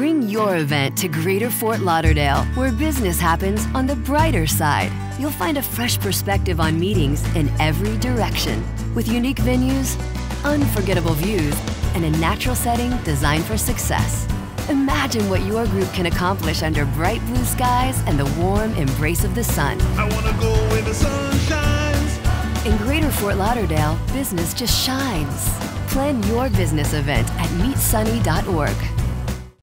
Bring your event to Greater Fort Lauderdale, where business happens on the brighter side. You'll find a fresh perspective on meetings in every direction, with unique venues, unforgettable views, and a natural setting designed for success. Imagine what your group can accomplish under bright blue skies and the warm embrace of the sun. I wanna go where the sun shines. In Greater Fort Lauderdale, business just shines. Plan your business event at meetsunny.org.